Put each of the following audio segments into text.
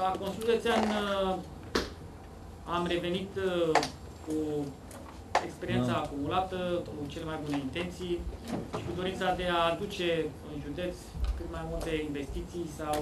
La Consiliul Județean am revenit cu experiența acumulată, cu cele mai bune intenții și cu dorința de a aduce în județ cât mai multe investiții sau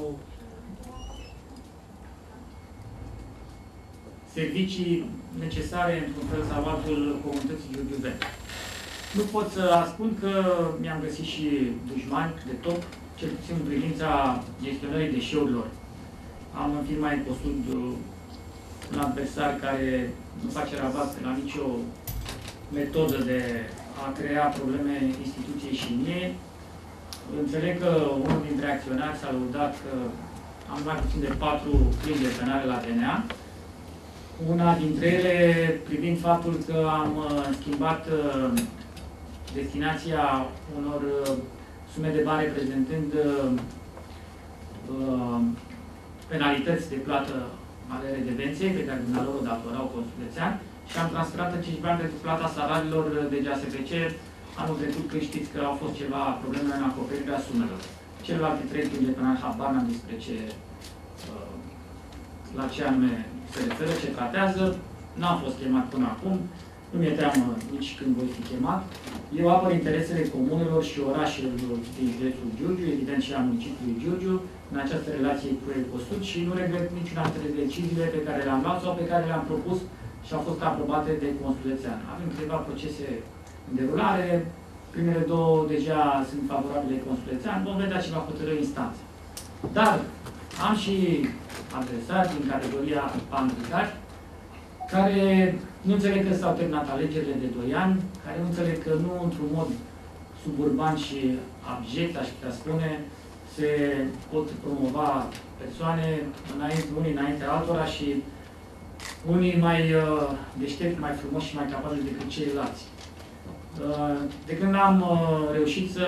servicii necesare într-un fel sau altul comunității giurgiuvene. Nu pot să ascund că mi-am găsit și dușmani de top, cel puțin în privința gestionării deșeurilor. Am în firma Ecosud un adversar care nu face rabat la nicio metodă de a crea probleme instituției și mie. Înțeleg că unul dintre acționari s-a lăudat că am mai puțin de 4 crime penale la DNA. Una dintre ele privind faptul că am schimbat destinația unor sume de bani reprezentând penalități de plată ale redevenței pe care dumnealor o datorau Consiliul Județean și am transferat acești bani pentru plata salariilor de GASPC. Anul trecut, când știți că au fost ceva probleme în acoperirea sumelor. Celelalte 3 crime penale, habar n-am despre ce, la ce anume se referă, ce tratează. N-am fost chemat până acum. Nu mi-e teamă nici când voi fi chemat. Eu apăr interesele comunelor și orașelor din județul Giurgiu, evident și a municipiului Giurgiu, în această relație cu Ecosud și nu regret niciuna dintre deciziile pe care le-am luat sau pe care le-am propus și au fost aprobate de Consiliul Județean. Avem câteva procese în derulare, primele 2 deja sunt favorabile Consiliul Județean, vom vedea ce va hotărî instanță. Dar am și adresari din categoria pandricari, care nu înțeleg că s-au terminat alegerile de 2 ani, care nu înțeleg că nu într-un mod suburban și abject, aș putea spune, se pot promova persoane unii înainte altora și unii mai deștepți, mai frumoși și mai capabili decât ceilalți. De când am reușit să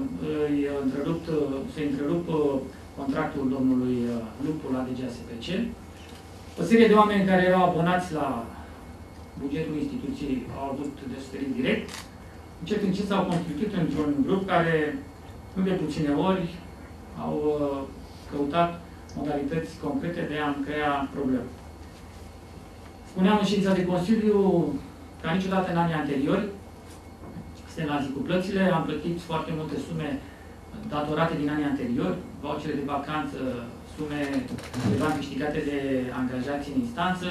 întrerup contractul domnului Lupu la DGASPC, o serie de oameni care erau abonați la bugetul instituției au avut de suferit direct. Încet, încet s-au constituit într-un grup care, nu de puține ori, au căutat modalități concrete de a-mi crea probleme. Spuneam în ședința de Consiliu, ca niciodată în anii anteriori, suntem la zi cu plățile, am plătit foarte multe sume datorate din anii anteriori, vouchere de vacanță, sume de bani câștigate de angajați în instanță.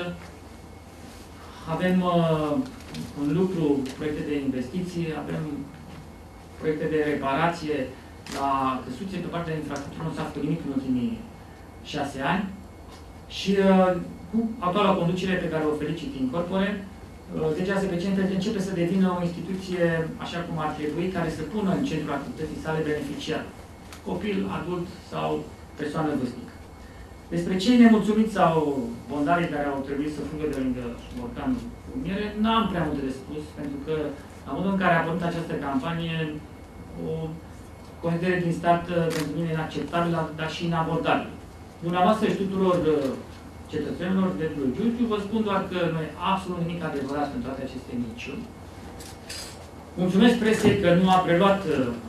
Avem în lucru proiecte de investiții, avem proiecte de reparație la căsuțe. Pe partea de infrastructură nu s-a făcut nimic în ultimii 6 ani. Și cu actuala conducere pe care o felicit in corpore, DGASPC începe să devină o instituție așa cum ar trebui, care să pună în centrul activității sale beneficiar. Copil, adult sau persoană vârstnică. Despre cei nemulțumiți sau bondarii care au trebuit să fugă de lângă borcanul fumiere, n-am prea multe de spus, pentru că la modul în care a apărut această campanie, o considerare din start pentru mine inacceptabilă, dar și inabordabilă. Dumneavoastră și tuturor cetățenilor de Giurgiu, vă spun doar că nu e absolut nimic adevărat în toate aceste minciuni. Mulțumesc presei că nu a preluat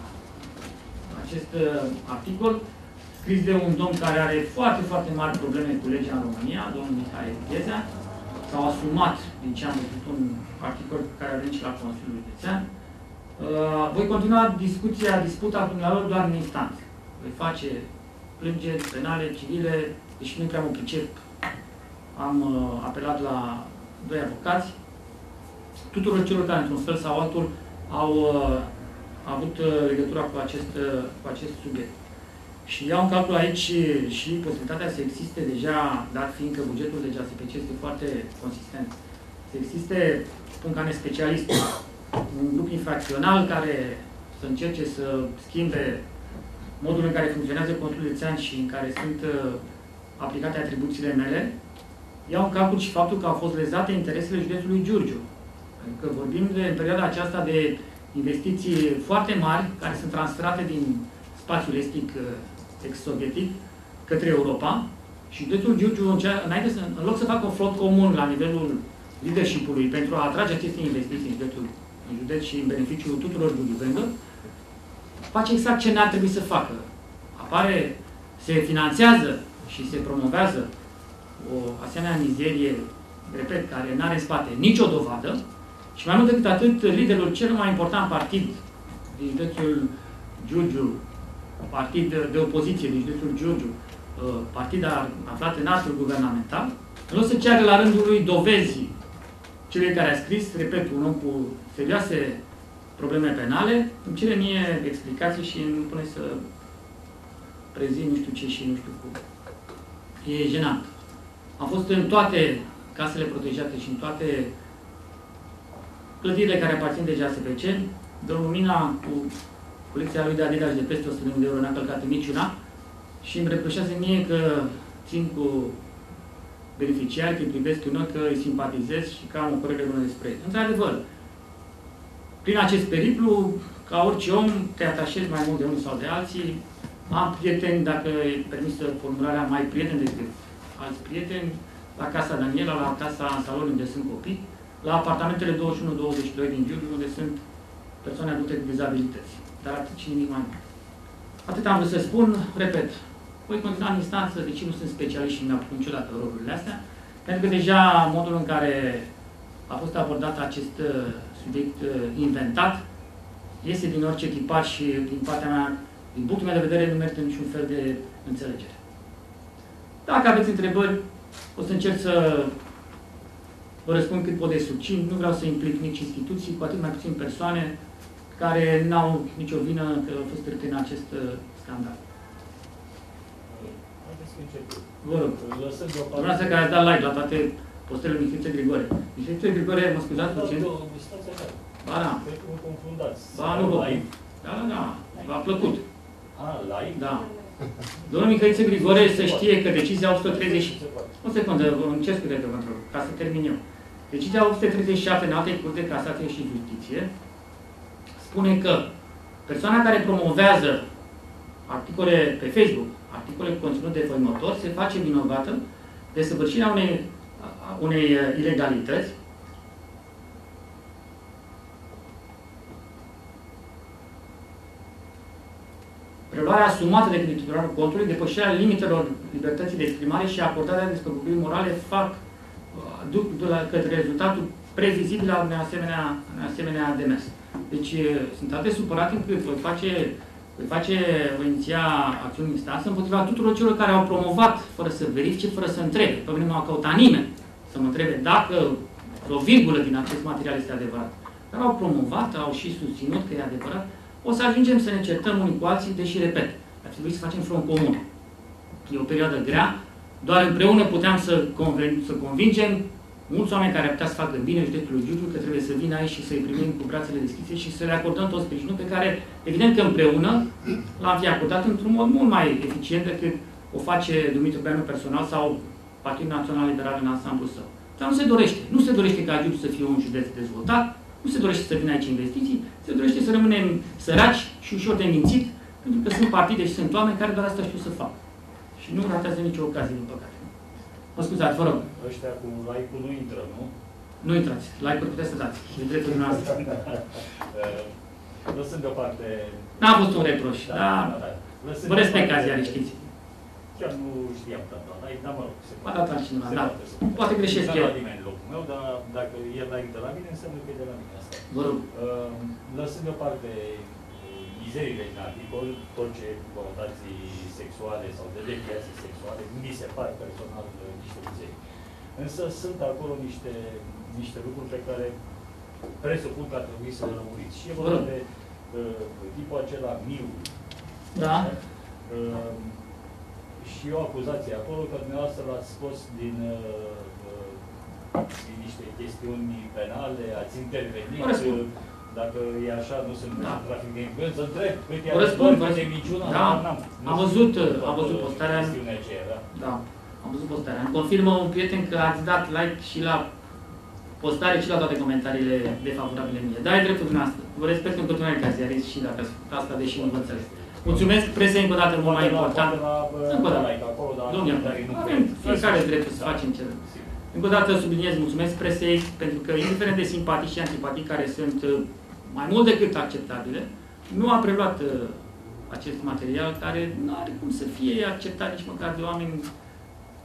acest articol, scris de un domn care are foarte, foarte mari probleme cu legea în România, domnul Mihai Ghezea. S-au asumat, din ce am văzut, un articol care a venit și la Consiliul Județean. Voi continua disputa dumnealor doar în instanță. Voi face plângeri penale, civile, deși nu prea mă pricep. Am apelat la 2 avocați. Tuturor celor care, într-un fel sau altul, au avut legătura cu acest subiect. Și iau în calcul aici și posibilitatea să existe deja, dat fiind că bugetul de GASPC este foarte consistent, să existe, spun ca nespecialist, un grup infracțional care să încerce să schimbe modul în care funcționează Consiliul Județean și în care sunt aplicate atribuțiile mele. Iau în calcul și faptul că au fost lezate interesele județului Giurgiu. Adică vorbim de, în perioada aceasta de investiții foarte mari care sunt transferate din spațiul estic ex-sovietic către Europa și județul Giurgiu, în loc să facă un flot comun la nivelul leadership-ului pentru a atrage aceste investiții în județ și în beneficiul tuturor giurgiuvenilor, face exact ce n-ar trebui să facă. Se finanțează și se promovează o asemenea mizerie, repet, care nu are în spate nicio dovadă, și mai mult decât atât, liderul cel mai important partid din județul Giurgiu, partid de opoziție din județul Giurgiu, partid aflat în artul guvernamental, în loc să ceară la rândul lui dovezi celui care a scris, repet, un om cu serioase probleme penale, îmi cere mie explicații și îmi pune să prezint nu știu ce și nu știu cum. E jenant. Am fost în toate casele protejate și în toate clădirile care aparțin de GASPC. Domnul Mina, cu colecția lui de Adidas de peste 100.000 de euro, n-a călcat în niciuna și îmi reproșează mie că țin cu beneficiari, că îi privesc în ochi, că îi simpatizez și că am o părere bună despre ei. Într-adevăr, prin acest periplu, ca orice om, te atașezi mai mult de unul sau de alții. Am prieteni, dacă e permisă formularea, mai prieteni decât alți prieteni, la Casa Daniela, la casa în salon unde sunt copii, la apartamentele 21-22 din Giurgiu, unde sunt persoane adulte cu dizabilități. Dar atât și nimic mai mult. Atât am vrut să spun, repet, voi continua în instanță, deși nu sunt specialist și nu mi-apuc niciodată rolurile astea, pentru că deja modul în care a fost abordat acest subiect inventat este din orice tipar și din partea mea, din punctul meu de vedere, nu merită niciun fel de înțelegere. Dacă aveți întrebări, o să încerc să vă răspund cât pot de succint. Nu vreau să implic nici instituții, cu atât mai puțin persoane care n-au nicio vină că au fost trecute în acest scandal. Haideți să începem. Vă rog. Dumneavoastră care ați dat like la toate postările lui Mihăiță Grigore. Mihăiță Grigore, mă scuzați puțin? Ba da. Cred că vă confundați. Ba nu vă. Da, da, da. V-a plăcut. Live? Da. Domnul Mihăiță Grigore să știe că decizia 130... O secundă, încerc scuze de control, ca să termin eu. Decizia 837 în alte curți de casație și justiție spune că persoana care promovează articole pe Facebook, articole cu conținut defăimător, se face vinovată de săvârșirea unei ilegalități preluarea asumată de către titularul contului, depășirea limitelor libertății de exprimare și acordarea despăgubiri morale duc către rezultatul previzibil al unui asemenea demers. Deci sunt atât de supărat încât voi iniția acțiuni în instanță împotriva tuturor celor care au promovat fără să verifice, fără să întrebe. Pe mine nu a căutat nimeni să mă întrebe dacă o virgulă din acest material este adevărat. Dar au promovat, au și susținut că e adevărat. O să ajungem să ne certăm unii cu alții, deși, repet, ar trebui să facem front comun. E o perioadă grea, doar împreună puteam să convingem mulți oameni care ar putea să facă bine județului Giurgiu, că trebuie să vină aici și să-i primim cu brațele deschise și să le acordăm tot sprijinul pe care, evident că împreună, l-am fi acordat într-un mod mult mai eficient decât o face Dumitru Beanu personal sau Partidul Național Liberal în ansamblu său. Dar nu se dorește. Nu se dorește ca Giurgiu să fie un județ dezvoltat, nu se dorește să vină aici investiții, se dorește să rămânem săraci și ușor de mințit, pentru că sunt partide și sunt oameni care doar asta știu să facă. Și nu ratează nicio ocazie, din păcate. Mă scuzați, vă rog. Ăștia cu like-ul nu intră, nu? Nu intrați. Like-ul puteți să dați. Și dreptul dumneavoastră. Lăsând deoparte... N-a fost un reproș, dar vă respect ca ziare, știți. Chiar nu știam tata like, dar mă rog. Poate dat altcineva, da. Poate greșesc eu. Nu la nimeni locul meu, dar dacă e like de la mine, înseamnă că e de la mine asta. Vă rog. Lăsând deoparte mizerile din articol, tot ce conotații sexuale sau de deviații sexuale, mi se par personal niște mizerii. Însă sunt acolo niște lucruri pe care presupun că ar trebui să le lămuriți. Și e vorba de tipul acela Miu. Da. Și o acuzație acolo că dumneavoastră l-ați scos din niște chestiuni penale, ați intervenit. Dacă e așa, nu sunt trafic de influență, întreb. Vă răspund, de minciună, da. Am văzut postarea. Da, am văzut postarea. Îmi confirmă un prieten că ați dat like și la postare și la toate comentariile defavorabile mie. Da, e dreptul dumneavoastră. Vă respect în continuare ca ziarist și dacă asta, deși nu vă înțeles. Mulțumesc, presei încă o dată mult mai important. Încă o dată. Domnule, avem fiecare dreptul să facem ce. Încă o dată subliniez, mulțumesc presei, pentru că, indiferent de simpatii și antipatii care sunt mai mult decât acceptabile, nu a preluat acest material care nu are cum să fie acceptat nici măcar de oameni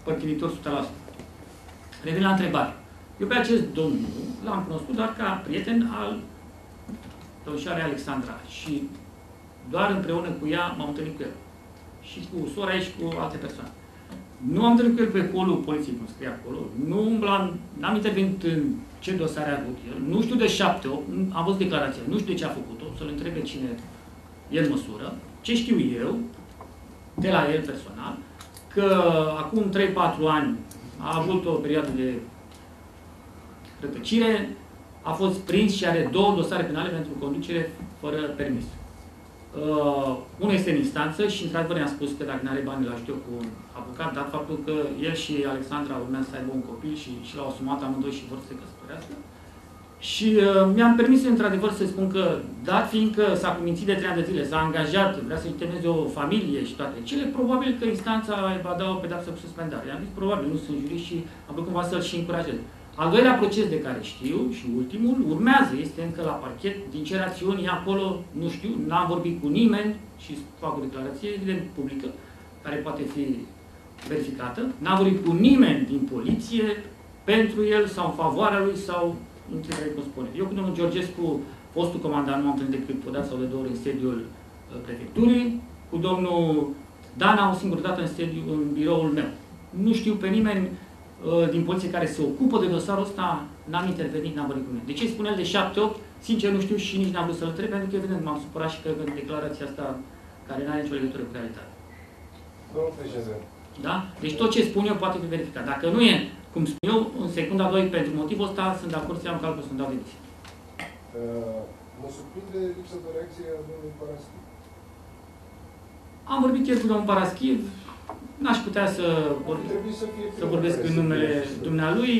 părtinitor 100%. Revin la întrebare. Eu pe acest domnul l-am cunoscut doar ca prieten al domnișoarei Alexandra și doar împreună cu ea m-am întâlnit cu el. Și cu sora ei și cu alte persoane. Nu am întâlnit cu el pe holul poliției, cum scrie acolo. N-am intervenit în ce dosare a avut el. Nu știu de 7-8, am văzut declarația, nu știu de ce a făcut-o, să-l întrebe cine e în măsură. Ce știu eu, de la el personal, că acum 3-4 ani a avut o perioadă de rătăcire, a fost prins și are 2 dosare penale pentru conducere fără permis. Unul este în instanță și, într-adevăr, i-am spus că dacă nu are bani, îl ajut eu cu un avocat, dat faptul că el și Alexandra urmează să aibă un copil și l-au asumat amândoi și vor să se căsătorească. Și mi-am permis, într-adevăr, să spun că, dat fiindcă s-a cumințit de 3 ani de zile, s-a angajat, vrea să-și temeze o familie și toate cele, probabil că instanța va da o pedeapsă cu suspendare. I-am zis, probabil, nu sunt jurist și am vrut cumva să-l și încurajez. Al doilea proces de care știu și ultimul urmează, este încă la parchet. Din ce rațiuni e acolo, nu știu, n-am vorbit cu nimeni și fac o declarație evident publică, care poate fi verificată. N-am vorbit cu nimeni din poliție pentru el sau în favoarea lui sau între cum spune. Eu cu domnul Georgescu, fostul comandant, nu am întâlnit decât o dată sau de 2 ori în sediul prefecturii, cu domnul Dana o singură dată în biroul meu. Nu știu pe nimeni din poliție care se ocupă de dosarul ăsta, n-am intervenit, n-am vorbit cu mine. De ce spune el de 7-8? Sincer nu știu și nici n-am vrut să-l întreb, pentru că evident m-am supărat și cred că declarația asta care n-are nicio legătură cu realitatea. Domnul președinte. Da? Deci tot ce spun eu poate fi verificat. Dacă nu e, cum spun eu, în secunda 2 pentru motivul ăsta, sunt de acord să iau în calcul să-mi dau demisia. Mă surprinde lipsa de reacție a domnului Paraschiv. Am vorbit ieri cu domnul Paraschiv, n-aș putea să vorbesc în numele dumnealui.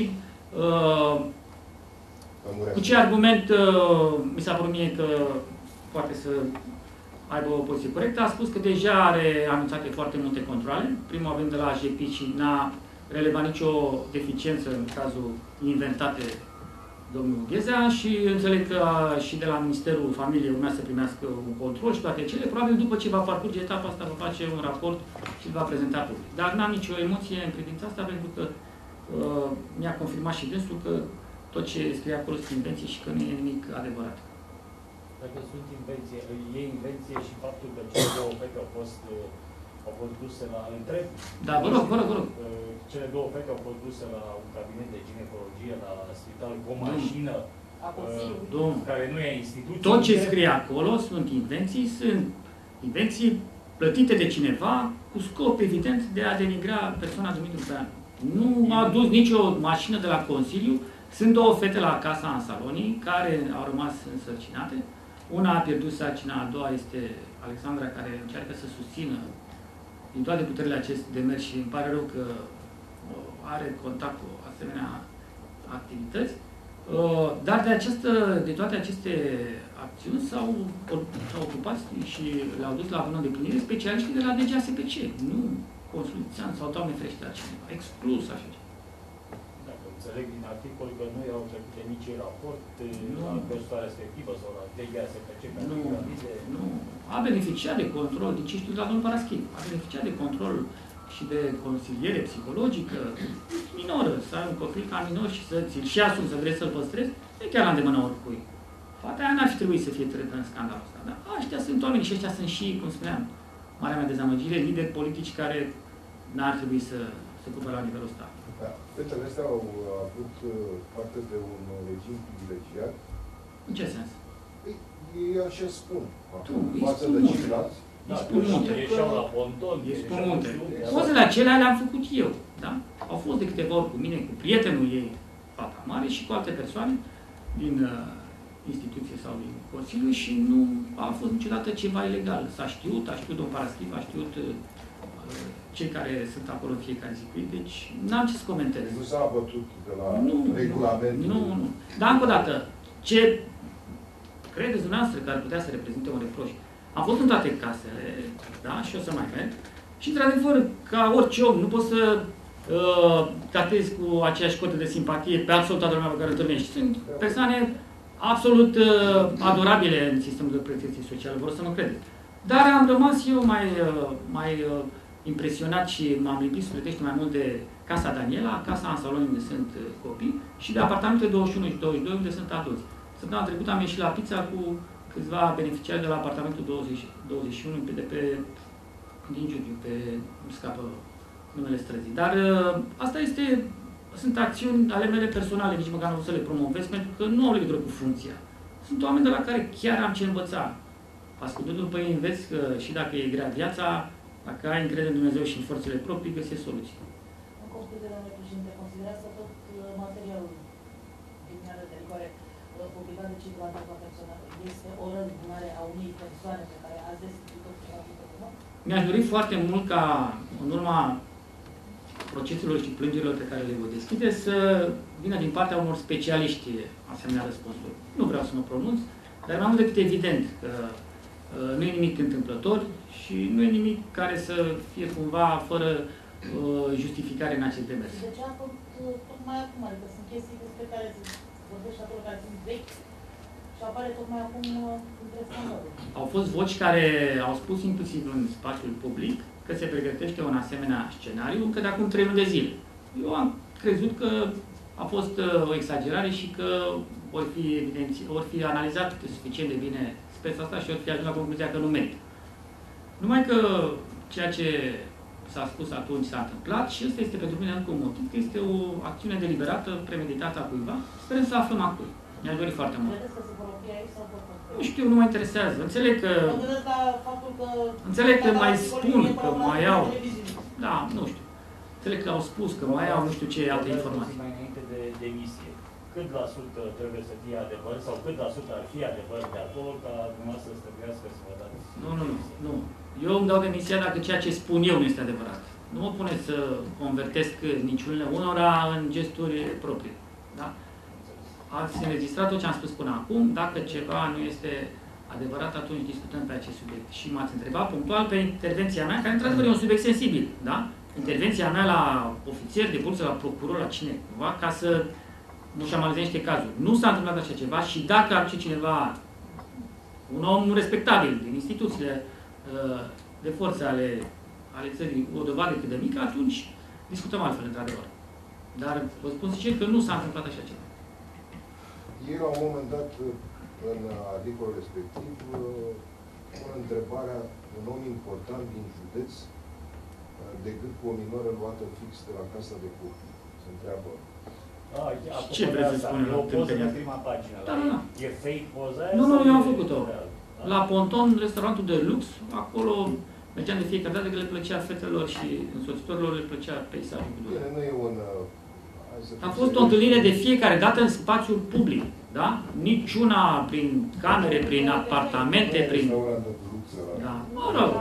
Cu ce argument mi s-a părut mie că poate să aibă o poziție corectă? A spus că deja are anunțate foarte multe controale. Primul avem de la AJP și n-a relevat nicio deficiență în cazul inventate domnul Ghezea și înțeleg că și de la Ministerul Familiei urmează să primească un control și toate cele. Probabil după ce va parcurge etapa asta va face un raport și îl va prezenta public. Dar n-am nicio emoție în privința asta pentru că mi-a confirmat și dânsul că tot ce scrie acolo sunt invenții și că nu e nimic adevărat. Dacă sunt invenție, e invenție și faptul că cele 2 fete au fost duse la întreb. Da, vă rog. Cele 2 fete au fost duse la un cabinet de ginecologie, la spital cu o mașină care nu e instituție. Tot ce scrie acolo sunt invenții plătite de cineva cu scop evident de a denigra persoana Dumitru Traian. Nu a dus nicio mașină de la Consiliu. Sunt 2 fete la casa în Salonii care au rămas însărcinate. Una a pierdut sarcina, a doua este Alexandra, care încearcă să susțină din toate puterile acest demers și îmi pare rău că are contact cu asemenea activități. Dar de toate aceste acțiuni s-au ocupat și le-au dus la bună deplinire specialiștii de la DGASPC, nu consultanți sau Doamne ferește la cineva, exclus așa ceva. Dacă înțeleg din articol că nu erau trecute nici raport la persoana respectivă sau la DGASPC pentru analize. Nu. A beneficiat de control, din ce știu de la domnul Paraschiv, a beneficiat de control și de consiliere psihologică minoră, să ai un copil ca minor și să ți-l și asumi, să vrei să-l păstrezi, e chiar la îndemâna oricui. Fata aia n-ar fi trebuit să fie trecută în scandalul ăsta, dar ăștia sunt oameni și ăștia sunt și, cum spuneam, marea mea dezamăgire, lideri politici care n-ar trebui să se ocupe la nivelul ăsta. Da. Fetele astea au avut parte de un regim privilegiat. În ce sens? Ei așa spun. Față de ceilalți. Îi spun multe. Ieșeau la ponton. Îi spun multe. Pozele acelea le-am făcut eu. Da? Au fost de câteva ori cu mine, cu prietenul ei, fata mare, și cu alte persoane din instituție sau din Consiliu și nu a fost niciodată ceva ilegal. S-a știut, a știut domnul Paraschiv, a știut cei care sunt acolo în fiecare zi cu ei, deci n-am ce să comentez. Nu s-a abătut de la regulamentul? Nu. Dar încă o dată, ce credeți dumneavoastră că ar putea să reprezinte un reproș? Am fost în toate casele, da, și o să mai merg. Și, într-adevăr, ca orice om, nu pot să tratez cu aceeași cotă de simpatie pe absolut toată lumea pe care întâlnești. Sunt persoane absolut adorabile în sistemul de protecție socială, vor să mă credeți. Dar am rămas eu mai impresionat și m-am lipit sufletește mai mult de Casa Daniela, Casa Ansaloni, unde sunt copii, și de apartamentele 21 și 22, unde sunt adulți. Săptămâna trecută am ieșit la pizza cu câțiva beneficiari de la apartamentul 21 din Giurgiu, îmi scapă numele străzii. Dar asta sunt acțiuni ale mele personale, nici măcar nu vreau să le promovez, pentru că nu au legătură cu funcția. Sunt oameni de la care chiar am ce învăța. Ascultându-l pe ei, înveți că și dacă e grea viața, dacă ai încredere în Dumnezeu și în forțele proprii, găsești soluții. În concluzie, domnule președinte, considerați că tot materialul din care publicat de cei de la Antapa Personală este o răzbunare a unei persoane pe care ați descris-o cu Mi-aș dori foarte mult ca, în urma proceselor și plângerilor pe care le voi deschide, să vină din partea unor specialiști asemenea răspunsuri. Nu vreau să mă pronunț, dar mai mult decât evident că nu e nimic întâmplător și nu e nimic care să fie cumva fără justificare în acest demers. De ce a făcut tocmai acum? Adică sunt chestii despre care se vorbește acolo, care sunt vechi și apare tocmai acum între scandaluri. Au fost voci care au spus inclusiv în spațiul public că se pregătește un asemenea scenariu încă de acum 3 luni de zile. Eu am crezut că a fost o exagerare și că vor fi analizat suficient de bine speța asta și vor fi ajuns la concluzia că nu merită. Numai că ceea ce s-a spus atunci s-a întâmplat și ăsta este pentru mine încă un motiv, că este o acțiune deliberată, premeditată a cuiva. Sperăm să aflăm acum. Mi-aș dori foarte mult. Credeți că se vor opri aici sau vor? Nu știu, nu mă interesează. Înțeleg că... Înțeleg că mai spun că mai au... Da, nu știu. Înțeleg că au spus că mai au nu știu ce alte informații. Mai înainte de demisie, cât la sută trebuie să fie adevăr sau cât la sută ar fi adevăr de acolo ca dumneavoastră să trebuiască să vă dați? Nu. Eu îmi dau demisia dacă ceea ce spun eu nu este adevărat. Nu mă puneți să convertesc niciunile unora în gesturi proprii. Da? Ați înregistrat tot ce am spus până acum. Dacă ceva nu este adevărat, atunci discutăm pe acest subiect. Și m-ați întrebat punctual pe intervenția mea, care într-adevăr e un subiect sensibil. Da? Intervenția mea la ofițer de poliție, la procuror, la cineva, ca să mușamalizez niște cazuri. Nu s-a întâmplat așa ceva și dacă ar fi cineva, un om respectabil din instituțiile de forță ale țării, o dovadă cât de mică, atunci discutăm altfel, într-adevăr. Dar vă spun sincer că nu s-a întâmplat așa ceva. Ei, la un moment dat, în articolul respectiv, pun întrebarea un om important din județ decât cu o minoră luată fix de la casa de copii. Se întreabă. Ce vreți să spunem? E o poză de prima pagină. Da. E fake poza aia? Nu, eu am făcut-o. La Ponton, restaurantul de lux, acolo mergeam de fiecare dată că le plăcea fetelor și însoțitorilor le plăcea peisajul. Bine, nu e un... A fost o întâlnire de fiecare dată în spațiul public, da? Niciuna prin camere, prin apartamente, prin... Da, mă rog.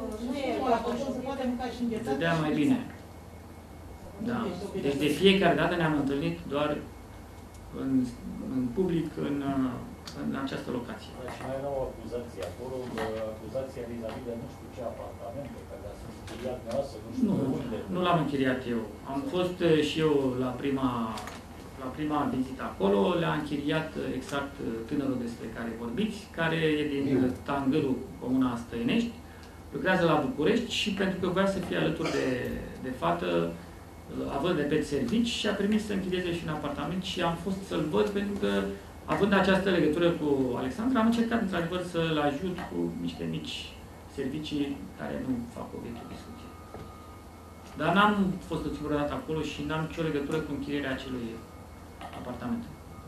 Vedea mai bine. Da. Deci de fiecare dată ne-am întâlnit doar în public, în această locație. Și mai era o acuzație acolo, acuzația vis-a-vis de nu știu ce apartamente, care a fost închiriat noastră, nu știu unde. Nu l-am închiriat eu. Am fost și eu la prima vizită acolo, le-a închiriat exact tânărul despre care vorbiți, care e din Tangârul, Comuna Stăinești, lucrează la București și pentru că voia să fie alături de fată, având repet servici, și a primit să închirieze și un apartament și am fost să-l văd pentru că, având această legătură cu Alexandra, am încercat într-adevăr să-l ajut cu niște mici servicii care nu fac obiectul discuției. Dar n-am fost o singură dată acolo și n-am nicio legătură cu închirierea acelui apartament.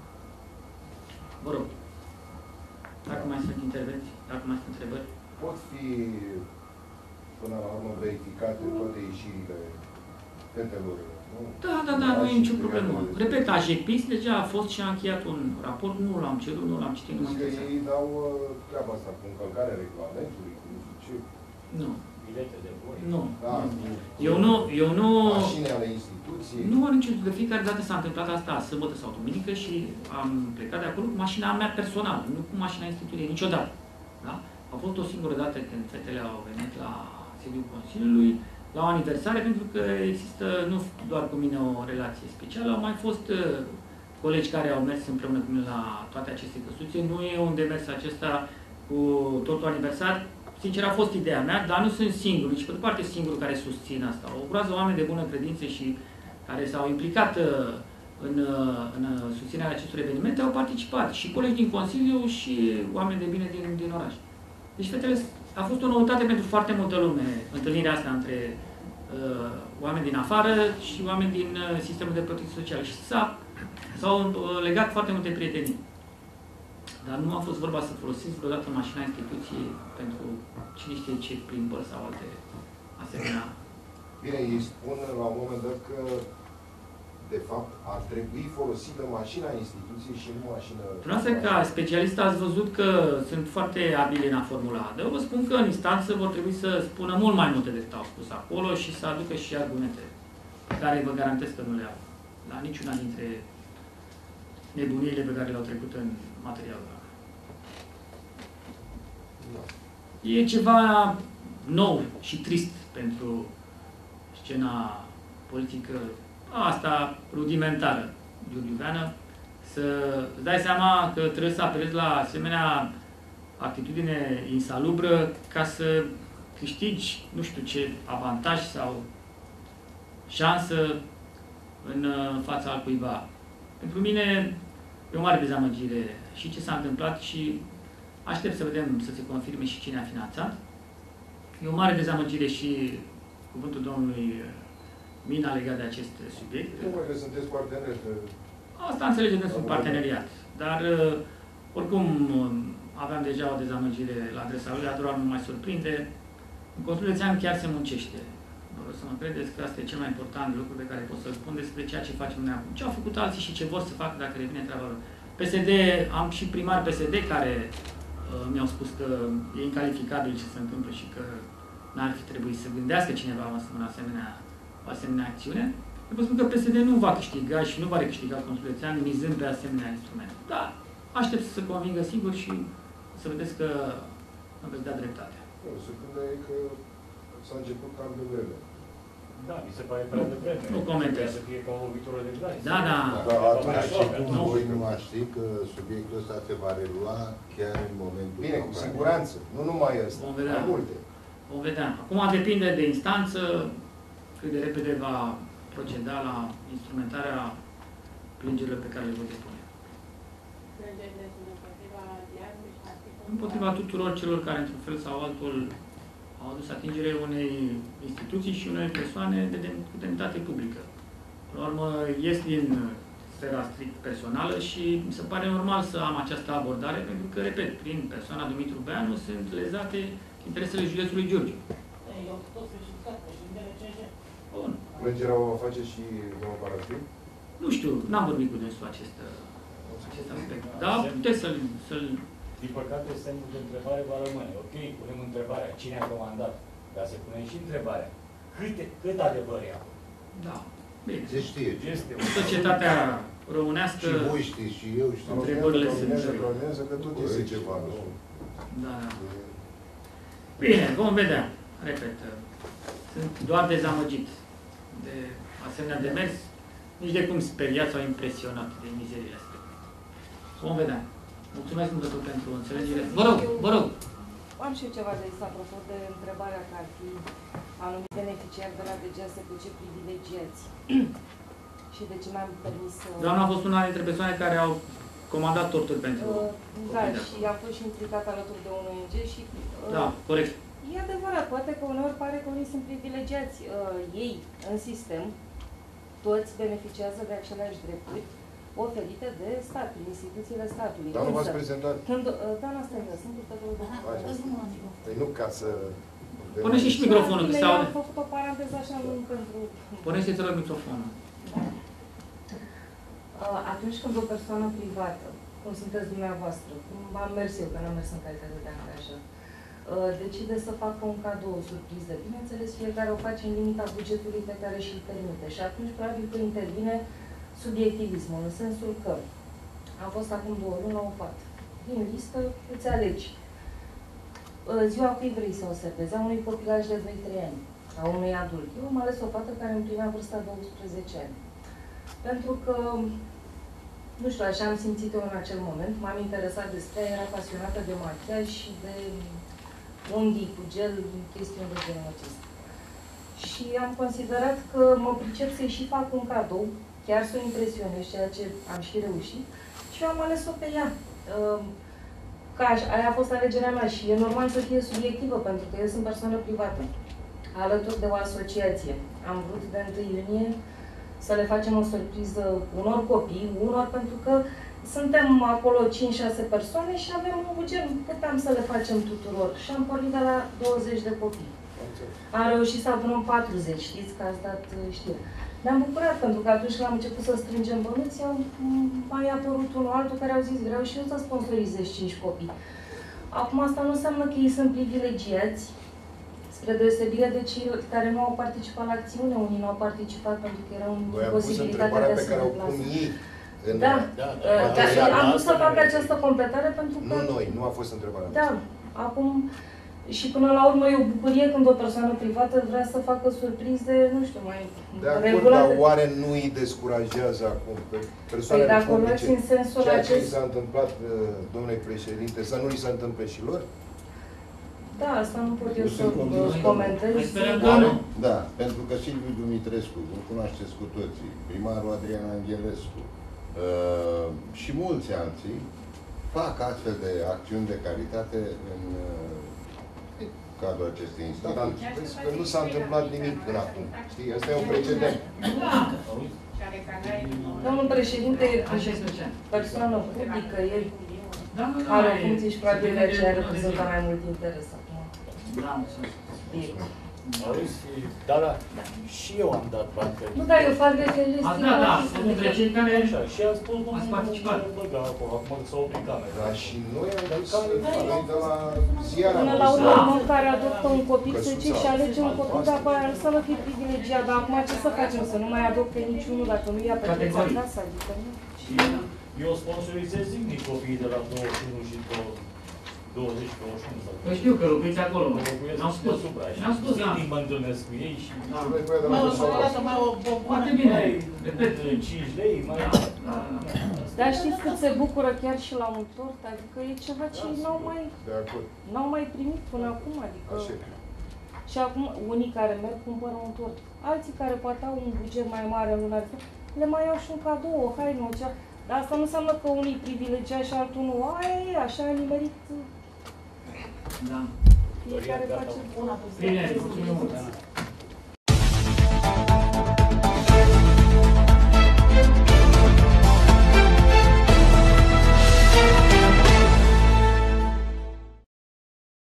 Vă rog, dacă mai sunt intervenții, dacă mai sunt întrebări. Pot fi, până la urmă, verificate toate ieșirile fetelor, nu? Da, nu e nicio problemă. Repet, AJPIS deja a fost și a încheiat un raport, nu l-am cerut, nu l-am citit, nu mă interesează. Ei dau treaba asta cu încălcarea regulamentului, cu nu știu ce. Nu. Bilete de voi. Nu. Da, Eu nu... mașini ale instituției. Nu am nicio... De fiecare dată s-a întâmplat asta, sâmbătă sau duminică, și am plecat de acolo cu mașina mea personală, nu cu mașina instituției, niciodată. Da? A fost o singură dată când fetele au venit la sediul Consiliului, la o aniversare, pentru că există nu doar cu mine o relație specială, au mai fost colegi care au mers împreună cu mine la toate aceste căsuțe. Nu e un demers acesta cu totul aniversar. Sincer, a fost ideea mea, dar nu sunt singur, nici pe de parte singurul care susțin asta. O groază oameni de bună credință și care s-au implicat în susținerea acestor evenimente au participat. Și colegi din Consiliu și oameni de bine din oraș. Deci, fetele, a fost o noutate pentru foarte multă lume, întâlnirea asta între oameni din afară și oameni din sistemul de protecție socială. Și s-au legat foarte multe prietenii. Dar nu a fost vorba să folosiți vreodată mașina instituției pentru cine știe ce plimbări sau alte asemenea. Bine, ei spun la un moment dat că de fapt ar trebui folosită mașina instituției și nu mașina... Dumneavoastră, ca specialist, ați văzut că sunt foarte abili în a formula. Dar eu vă spun că în instanță vor trebui să spună mult mai multe decât au spus acolo și să aducă și argumente care vă garantez că nu le au la niciuna dintre nebuniile pe care le-au trecut în materialul ăla. E ceva nou și trist pentru scena politică asta rudimentară, giurgiuveană, să îți dai seama că trebuie să apelezi la asemenea atitudine insalubră ca să câștigi, nu știu ce, avantaj sau șansă în fața altcuiva. Pentru mine e o mare dezamăgire și ce s-a întâmplat și aștept să vedem să se confirme și cine a finanțat. E o mare dezamăgire și cuvântul domnului Mina legat de acest subiect. Cum că sunteți parteneri? Asta înțelegem că sunt parteneriat. Dar, oricum, aveam deja o dezamăgire la adresa lui, Adorar nu mai surprinde. În Consiliul Județean chiar se muncește. Vă rog să mă credeți că asta e cel mai important lucru pe care pot să-l spun despre ceea ce facem noi acum. Ce au făcut alții și ce vor să facă dacă revine treaba lor. PSD, am și primari PSD care mi-au spus că e incalificabil ce se întâmplă și că n-ar fi trebuit să gândească cineva în asemenea acțiune. Eu vă spun că PSD nu va câștiga și nu va recâștiga Consiliul Județean mizând pe asemenea instrumente. Dar aștept să se convingă sigur și să vedeți că îmi veți da dreptate. Surprinde e că s-a început cam de vreme. Da, mi se pare prea devreme. Nu comentez. Să fie ca o viitoră de grai. Da, da. Dar atunci cum voi nu aș ști că subiectul ăsta se va relua chiar în momentul... Bine, cu siguranță. Nu numai ăsta. Vom vedea. Mai multe. Vom vedea. Acum depinde de instanță cât de repede va proceda la instrumentarea plângerilor pe care le voi depune. Împotriva tuturor celor care, într-un fel sau altul, au adus atingere unei instituții și unei persoane cu demnitate publică. Până la urmă, ies din sfera strict personală și mi se pare normal să am această abordare, pentru că, repet, prin persoana Dumitru Beanu sunt lezate interesele județului Giurgiu. Bun. Plângerea o va face și domnul Paraschiv? Nu știu, n-am vorbit cu dânsul acest aspect. Dar puteți să-l... Din păcate, semnul de întrebare va rămâne. Ok, punem întrebarea, cine a comandat? Dar se pune și întrebarea, cât adevăr e acolo? Da, bine. Se știe. Este Societatea românească... Și voi știți, și eu știu. Întrebările sunt... Că tot este ceva, nu? Da, da. Bine, vom vedea. Repet, sunt doar dezamăgit de asemenea demers, nici de cum speriat sau impresionat de mizeriile astea. Vom vedea. Mulțumesc mult pentru înțelegere. Vă rog, vă rog. Am și eu ceva de zis apropo de întrebarea că ar fi anumite beneficiari de la DGSPC privilegiați. Și de ce mi-am permis să... Doamna a fost una dintre persoane care au comandat torturi pentru... Da, și am fost și implicat alături de un ONG și... Da, corect. E adevărat, poate că uneori pare că unii sunt privilegiați. Ei, în sistem, toți beneficiază de aceleași drepturi oferite de stat, prin instituțiile statului. Dar nu v-ați prezentat? Doamna Stănă, sunt purtătorul de Păi nu ca să... Puneți și microfonul, că se aude. Am făcut o paranteză așa pentru... Puneți-te rog microfonul. Atunci când o persoană privată, cum sunteți dumneavoastră, cum am mers eu, că n-am mers în calitate de angajat, decide să facă un cadou, o surpriză, bineînțeles, fiecare o face în limita bugetului pe care și-l permite. Și atunci, probabil că intervine subiectivismul, în sensul că am fost acum 2 luni la o fată. Din listă îți alegi. Ziua cui vrei să o servezi? A unui copilaj de 2-3 ani, a unui adult. Eu am ales o fată care împlinea vârsta 12 ani. Pentru că, nu știu, așa am simțit eu în acel moment, m-am interesat despre ea, era pasionată de machiaj și de unghii cu gel, chestiuni de genul acesta. Și am considerat că mă pricep să-i și fac un cadou, chiar să o impresionez, ceea ce am și reușit, și eu am ales-o pe ea. Aia a fost alegerea mea și e normal să fie subiectivă, pentru că eu sunt persoană privată, alături de o asociație. Am vrut de 1 iunie să le facem o surpriză unor copii, pentru că suntem acolo 5-6 persoane și avem un buget, puteam să le facem tuturor. Și am pornit de la 20 de copii. Am reușit să adunăm 40, știți că ați dat știre. Ne-am bucurat pentru că atunci când am început să strângem bănuți, au mai apărut unul altul care au zis, vreau și eu să sponsorizez 5 copii. Acum asta nu înseamnă că ei sunt privilegiați, spre deosebire de cei care nu au participat la acțiune, unii nu au participat pentru că erau în posibilitatea de a se deplasa. Am vrut să fac această completare pentru că... Nu a fost întrebarea. Da, acum... Și până la urmă e o bucurie când o persoană privată vrea să facă surprize, nu știu, mai regulate. Dar oare nu îi descurajează acum pe persoanele publice în sensul ceea ce i s-a întâmplat, domnule președinte, să nu li se întâmple și lor? Da, asta nu pot eu să comentez. Da, pentru că Silviu Dumitrescu, îl cunoașteți cu toții, primarul Adrian Anghelescu și mulți alții fac astfel de acțiuni de caritate în cadrul acestei instituții. Da, că nu s-a întâmplat nimic până acum. Știi, ăsta e un precedent. Domnul președinte e persoană publică, el are o funcție și probabil de aceea reprezintă mai mult interes acum. Dar și eu am dat bani pe... Nu, dar eu fac referire între cei care și am spus, nu participat. Băga acolo, acum s-a oprit camera. Da, și noi am dus de la ziar. Până la urmă, un om care adoptă un copil, se zice și alege un copil, dar apoi ar să nu fie privilegiat. Dar acum ce să facem? Să nu mai adopte niciunul dacă nu ia pe toți acasă? Adică nu. Eu sponsorizez zilnic copiii de la 21 și 20-21 sau... Păi știu că locuiți acolo. N-am spus. N-am spus, da. Zilnic mă întâlnesc cu ei și... Foarte bine. Repet, 5 lei, mai... Dar știți cât se bucură chiar și la un tort? Adică e ceva ce n-au mai primit până acum. Adică... Și acum, unii care merg cumpără un tort. Alții care poate au un buget mai mare în lună, le mai iau și un cadou, o haină, o cea... Dar asta nu înseamnă că unii privilegiați și altul nu. Aia e, așa a nimerit. Da. Fiecare face... Bine, mulțumim mult.